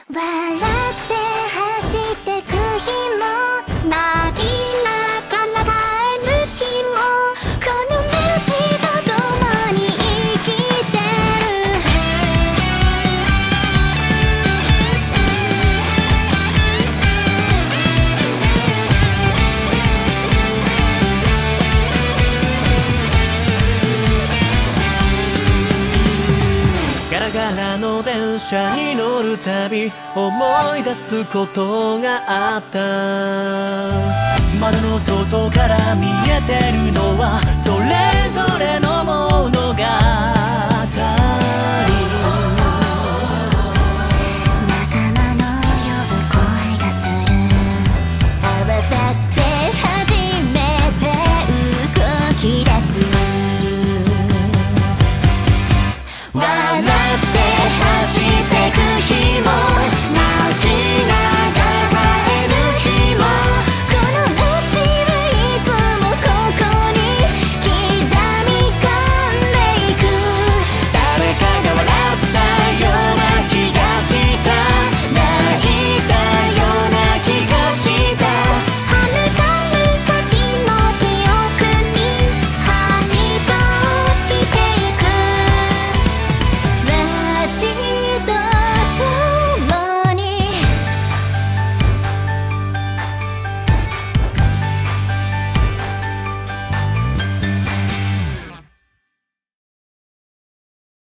笑って走ってく日もなびなかなかえる日もこの道と共に生きてるガラガラの電車に乗るたび思い出すことがあった。 窓の外から見えてるのはそれぞれのものが